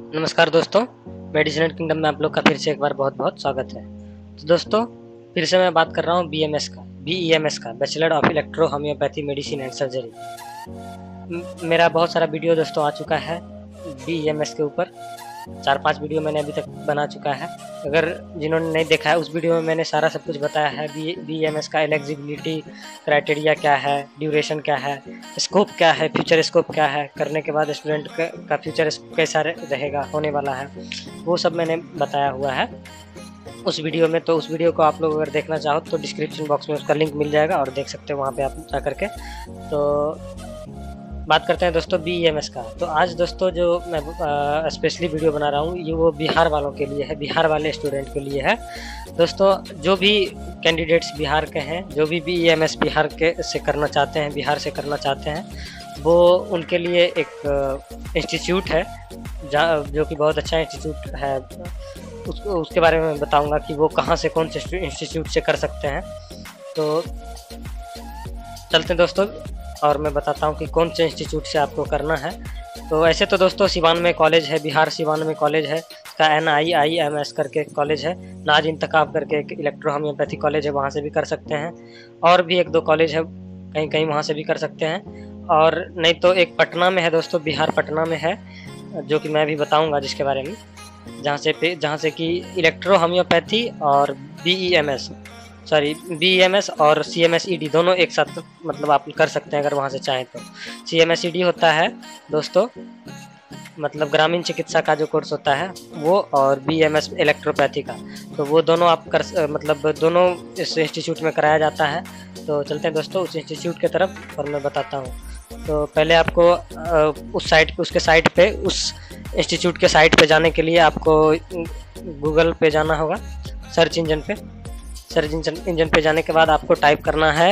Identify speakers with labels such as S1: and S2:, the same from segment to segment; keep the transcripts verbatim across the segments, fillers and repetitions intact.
S1: नमस्कार दोस्तों, medicinal kingdom में आप लोग का फिर से एक बार बहुत बहुत स्वागत है। तो दोस्तों, फिर से मैं बात कर रहा हूँ बीएमएस का बीईएमएस का bachelor of electro homoeopathy medicine and surgery. मेरा बहुत सारा वीडियो दोस्तों आ चुका है बीईएमएस के ऊपर। चार पांच वीडियो मैंने अभी तक बना चुका है। अगर जिन्होंने नहीं देखा है, उस वीडियो में मैंने सारा सब कुछ बताया है। बी बीएमएस का एलिजिबिलिटी क्राइटेरिया क्या है, ड्यूरेशन क्या है, स्कोप क्या है, फ्यूचर स्कोप क्या है, करने के बाद स्टूडेंट का फ्यूचर कैसा रहेगा, होने वाला है, वो सब मैंने बताया हुआ है उस वीडियो में। तो उस वीडियो को आप लोग अगर देखना चाहो तो डिस्क्रिप्शन बॉक्स में उसका लिंक मिल जाएगा और देख सकते हो वहाँ पे आप जा करके। तो बात करते हैं दोस्तों बीईएमएस का। तो आज दोस्तों जो मैं स्पेशली वीडियो बना रहा हूँ, ये वो बिहार वालों के लिए है, बिहार वाले स्टूडेंट के लिए है। दोस्तों, जो भी कैंडिडेट्स बिहार के हैं, जो भी बीईएमएस बिहार के से करना चाहते हैं, बिहार से करना चाहते हैं, वो उनके लिए एक इंस्टीट्यूट है जो कि बहुत अच्छा इंस्टीट्यूट है। उस, उसके बारे में बताऊंगा कि वो कहाँ से, कौन से इंस्टीट्यूट से कर सकते हैं। तो चलते हैं दोस्तों, और मैं बताता हूँ कि कौन से इंस्टीट्यूट से आपको करना है। तो ऐसे तो दोस्तों सिवान में कॉलेज है, बिहार सिवान में कॉलेज है, इसका N I I M S करके कॉलेज है। नाज इंतखाब करके एक इलेक्ट्रो होम्योपैथी कॉलेज है, वहाँ से भी कर सकते हैं। और भी एक दो कॉलेज है, कहीं कहीं वहाँ से भी कर सकते हैं। और नहीं तो एक पटना में है दोस्तों, बिहार पटना में है, जो कि मैं भी बताऊँगा जिसके बारे में, जहाँ से जहाँ से कि इलेक्ट्रो होम्योपैथी और बीईएमएस सॉरी बीईएमएस और सीएमएसईडी दोनों एक साथ मतलब आप कर सकते हैं अगर वहाँ से चाहें तो। सीएमएसईडी होता है दोस्तों मतलब ग्रामीण चिकित्सा का जो कोर्स होता है वो, और बीईएमएस इलेक्ट्रोपैथी का। तो वो दोनों आप कर मतलब दोनों इस इंस्टीट्यूट में कराया जाता है। तो चलते हैं दोस्तों उस इंस्टीट्यूट की तरफ और मैं बताता हूँ। तो पहले आपको उस साइट पे उसके साइट पे उस इंस्टीट्यूट के साइट पे जाने के लिए आपको गूगल पे जाना होगा, सर्च इंजन पे। सर्च इंजन इंजन पे जाने के बाद आपको टाइप करना है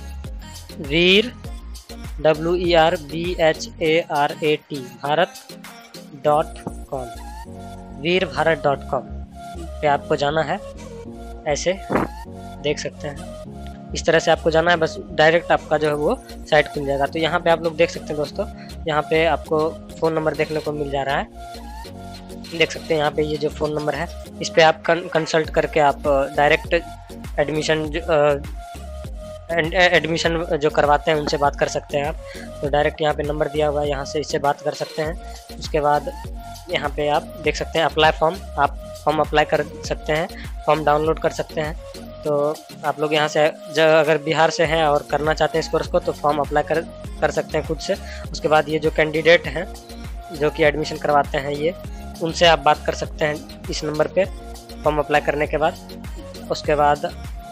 S1: Veer W E R B H A R A T Bharat dot com Veer Bharat dot com पे आपको जाना है। ऐसे देख सकते हैं, इस तरह से आपको जाना है। बस डायरेक्ट आपका जो है वो साइट खुल जाएगा। तो यहाँ पे आप लोग देख सकते हैं दोस्तों, यहाँ पे आपको फ़ोन नंबर देखने को मिल जा रहा है। देख सकते हैं यहाँ पे ये जो फ़ोन नंबर है, इस पे आप कंसल्ट करके आप डायरेक्ट एडमिशन एडमिशन जो करवाते हैं उनसे बात कर सकते हैं आप। तो डायरेक्ट यहाँ पे नंबर दिया हुआ है, यहाँ से इससे बात कर सकते हैं। उसके बाद यहाँ पे आप देख सकते हैं अप्लाई फॉर्म, आप फॉर्म अप्लाई कर सकते हैं, फॉर्म डाउनलोड कर सकते हैं। तो आप लोग यहाँ से जब अगर बिहार से हैं और करना चाहते हैं इस कोर्स को, तो फॉर्म अप्लाई कर कर सकते हैं खुद से। उसके बाद ये जो कैंडिडेट हैं जो कि एडमिशन करवाते हैं, ये उनसे आप बात कर सकते हैं इस नंबर पे फॉर्म अप्लाई करने के बाद। उसके बाद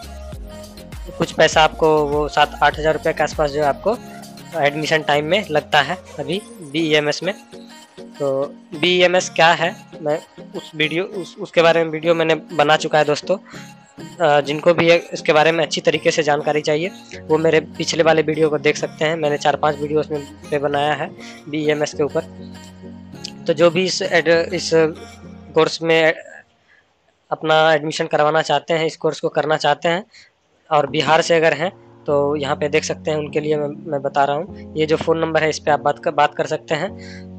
S1: कुछ पैसा आपको वो सात आठ हज़ार रुपये के आसपास जो है आपको एडमिशन टाइम में लगता है अभी बीईएमएस में। तो बीईएमएस क्या है, मैं उस वीडियो उस उसके बारे में वीडियो मैंने बना चुका है दोस्तों। जिनको भी इसके बारे में अच्छी तरीके से जानकारी चाहिए वो मेरे पिछले वाले वीडियो को देख सकते हैं। मैंने चार पाँच वीडियो उसमें पे बनाया है बीईएमएस के ऊपर। तो जो भी इस एड, इस कोर्स में अपना एडमिशन करवाना चाहते हैं, इस कोर्स को करना चाहते हैं और बिहार से अगर हैं, तो यहाँ पे देख सकते हैं उनके लिए मैं, मैं बता रहा हूँ। ये जो फ़ोन नंबर है इस पर आप बात कर बात कर सकते हैं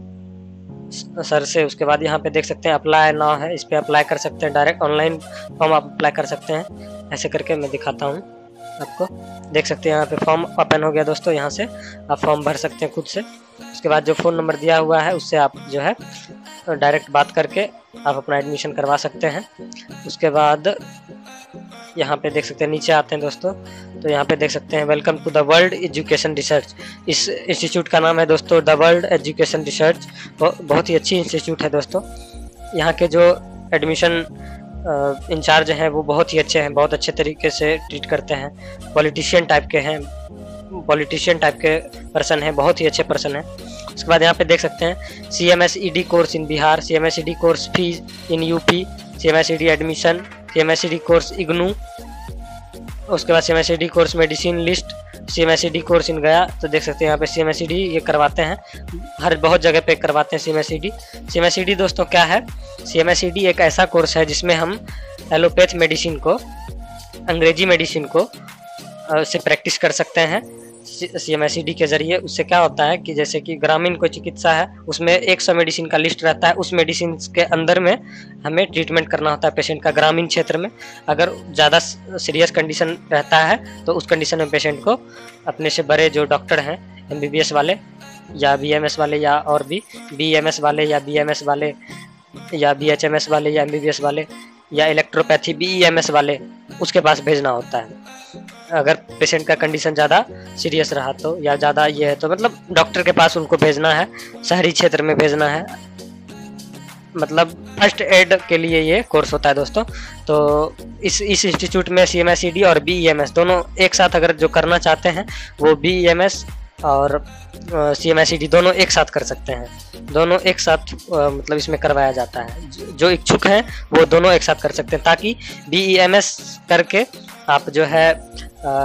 S1: सर से। उसके बाद यहाँ पे देख सकते हैं अप्लाई नाउ है, इस पर अप्लाई कर सकते हैं, डायरेक्ट ऑनलाइन फॉर्म आप अप्लाई कर सकते हैं। ऐसे करके मैं दिखाता हूँ आपको। देख सकते हैं यहाँ पे फॉर्म ओपन हो गया दोस्तों, यहाँ से आप फॉर्म भर सकते हैं खुद से। उसके बाद जो फ़ोन नंबर दिया हुआ है उससे आप जो है डायरेक्ट बात करके आप अपना एडमिशन करवा सकते हैं। उसके बाद यहाँ पे देख सकते हैं, नीचे आते हैं दोस्तों, तो यहाँ पे देख सकते हैं welcome to the world education research. इस इंस्टीट्यूट का नाम है दोस्तों द वर्ल्ड एजुकेशन रिसर्च। बहुत ही अच्छी इंस्टीट्यूट है दोस्तों। यहाँ के जो एडमिशन इंचार्ज हैं वो बहुत ही अच्छे हैं, बहुत अच्छे तरीके से ट्रीट करते हैं। पॉलिटिशियन टाइप के हैं, पॉलिटिशियन टाइप के पर्सन हैं, बहुत ही अच्छे पर्सन हैं। उसके बाद यहाँ पे देख सकते हैं C M S E D course in Bihar, C M S E D course fees in UP, C M S E D admission, C M S E D course IGNOU. उसके बाद C M S E D course medicine list, C M S E D course in Gaya. तो देख सकते हैं यहाँ पे C M S E D ये करवाते हैं, हर बहुत जगह पे करवाते हैं C M S E D. C M S E D दोस्तों क्या है, C M S E D एक ऐसा कोर्स है जिसमें हम एलोपैथ मेडिसिन को, अंग्रेजी मेडिसिन को से प्रैक्टिस कर सकते हैं। C M S E D के जरिए। उससे क्या होता है कि जैसे कि ग्रामीण कोई चिकित्सा है, उसमें एक सौ मेडिसिन का लिस्ट रहता है, उस मेडिसिन के अंदर में हमें ट्रीटमेंट करना होता है पेशेंट का। ग्रामीण क्षेत्र में अगर ज़्यादा सीरियस कंडीशन रहता है तो उस कंडीशन में पेशेंट को अपने से बड़े जो डॉक्टर हैं, एम बी बी एस वाले या बी एम एस वाले या और भी बी एम एस वाले या बी एम एस वाले या बी एच एम एस वाले या एम बी बी एस वाले या electropathy B E M S वाले, उसके पास भेजना होता है। अगर पेशेंट का कंडीशन ज़्यादा सीरियस रहा तो या ज़्यादा ये है तो मतलब डॉक्टर के पास उनको भेजना है, शहरी क्षेत्र में भेजना है। मतलब फर्स्ट एड के लिए ये कोर्स होता है दोस्तों। तो इस इस इंस्टीट्यूट में C M S E D और बी ई एम एस दोनों एक साथ अगर जो करना चाहते हैं वो बी ई एम एस और C M S E D दोनों एक साथ कर सकते हैं। दोनों एक साथ आ, मतलब इसमें करवाया जाता है। जो इच्छुक हैं वो दोनों एक साथ कर सकते हैं, ताकि बी ई एम एस करके आप जो है आ,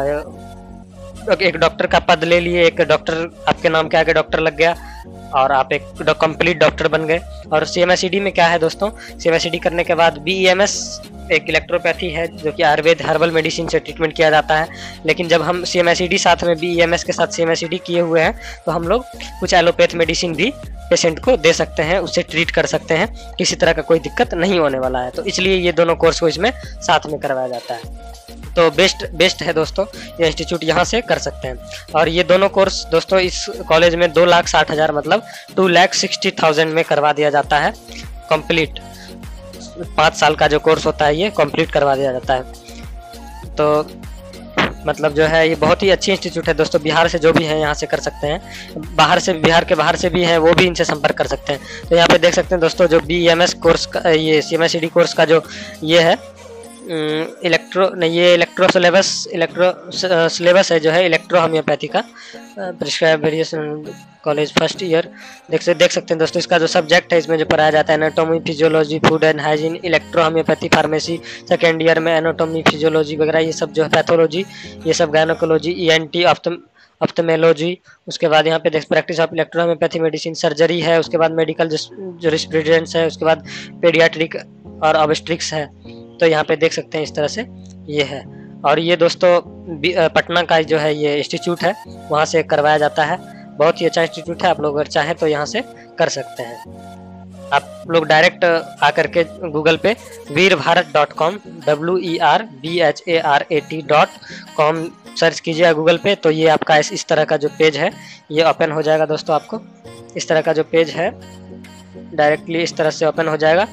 S1: एक डॉक्टर का पद ले लिए, एक डॉक्टर आपके नाम के आगे डॉक्टर लग गया और आप एक कंप्लीट डॉक्टर बन गए। और C M S E D में क्या है दोस्तों, C M S E D करने के बाद बी ई एम एस एक इलेक्ट्रोपैथी है जो कि आयुर्वेद हर्बल मेडिसिन से ट्रीटमेंट किया जाता है। लेकिन जब हम C M S E D साथ में बी ई एम एस के साथ C M S E D किए हुए हैं तो हम लोग कुछ एलोपैथ मेडिसिन भी पेशेंट को दे सकते हैं, उससे ट्रीट कर सकते हैं, किसी तरह का कोई दिक्कत नहीं होने वाला है। तो इसलिए ये दोनों कोर्स को इसमें साथ में करवाया जाता है। तो बेस्ट बेस्ट है दोस्तों, ये इंस्टीट्यूट यहाँ से कर सकते हैं। और ये दोनों कोर्स दोस्तों इस कॉलेज में दो लाख साठ हज़ार मतलब टू लैख सिक्सटी थाउजेंड में करवा दिया जाता है कंप्लीट। पाँच साल का जो कोर्स होता है ये कंप्लीट करवा दिया जाता है। तो मतलब जो है ये बहुत ही अच्छी इंस्टीट्यूट है दोस्तों। बिहार से जो भी हैं यहाँ से कर सकते हैं, बाहर से बिहार के बाहर से भी हैं वो भी इनसे संपर्क कर सकते हैं। तो यहाँ पे देख सकते हैं दोस्तों जो बी एम एस कोर्स का, ये C M S E D course का जो ये है इलेक्ट्रो नहीं ये इलेक्ट्रो सिलेबस इलेक्ट्रो सिलेबस है जो है इलेक्ट्रो होम्योपैथी का prescribe various college first year. देख से देख सकते हैं दोस्तों इसका जो सब्जेक्ट है इसमें जो पढ़ाया जाता है anatomy, physiology, food and hygiene, electro homoeopathy, pharmacy. Second year में एनाटॉमी, फिजियोलॉजी वगैरह ये सब जो है, पैथोलॉजी, ये सब gynaecology, E N T, ophthalmology. उसके बाद यहाँ पे देख practice of electro homoeopathy medicine, surgery है। उसके बाद मेडिकल जूरिस्प्रूडेंस है। उसके बाद पेडियाट्रिक और ऑब्स्ट्रिक्स है। तो यहाँ पे देख सकते हैं इस तरह से ये है। और ये दोस्तों पटना का जो है ये इंस्टीट्यूट है, वहाँ से करवाया जाता है। बहुत ही अच्छा इंस्टीट्यूट है, आप लोग अगर चाहें तो यहाँ से कर सकते हैं। आप लोग डायरेक्ट आकर के गूगल पे Veer Bharat dot com W E R B H A R A T dot com search कीजिएगा गूगल पे, तो ये आपका इस, इस तरह का जो पेज है ये ओपन हो जाएगा दोस्तों। आपको इस तरह का जो पेज है डायरेक्टली इस तरह से ओपन हो जाएगा।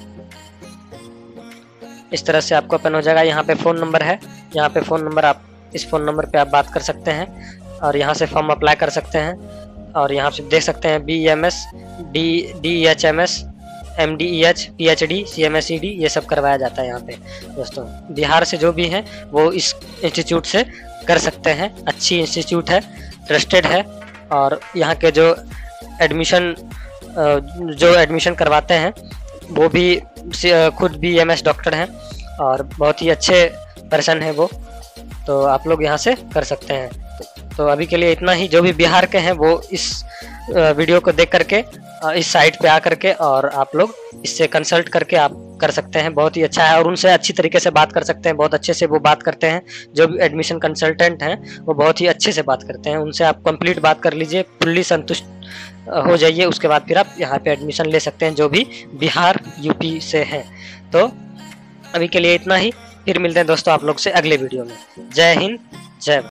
S1: इस तरह से आपको ओपन हो जाएगा। यहाँ पे फ़ोन नंबर है, यहाँ पे फ़ोन नंबर आप इस फ़ोन नंबर पे आप बात कर सकते हैं और यहाँ से फॉर्म अप्लाई कर सकते हैं। और यहाँ से देख सकते हैं B M S, D D H M S, M D E H, P H D, C M S E D ये सब करवाया जाता है यहाँ पे दोस्तों। बिहार से जो भी हैं वो इस इंस्टीट्यूट से कर सकते हैं। अच्छी इंस्टीट्यूट है, ट्रस्टेड है। और यहाँ के जो एडमिशन जो एडमिशन करवाते हैं वो भी खुद बी एम एस डॉक्टर हैं और बहुत ही अच्छे पर्सन है वो। तो आप लोग यहाँ से कर सकते हैं। तो अभी के लिए इतना ही। जो भी बिहार के हैं वो इस वीडियो को देख करके इस साइट पे आ करके और आप लोग इससे कंसल्ट करके आप कर सकते हैं। बहुत ही अच्छा है और उनसे अच्छी तरीके से बात कर सकते हैं। बहुत अच्छे से वो बात करते हैं। जो भी एडमिशन कंसल्टेंट हैं वो बहुत ही अच्छे से बात करते हैं। उनसे आप कंप्लीट बात कर लीजिए, फुल्ली संतुष्ट हो जाइए। उसके बाद फिर आप यहाँ पे एडमिशन ले सकते हैं जो भी बिहार यूपी से हैं। तो अभी के लिए इतना ही। फिर मिलते हैं दोस्तों आप लोग से अगले वीडियो में। जय हिंद, जय भारत।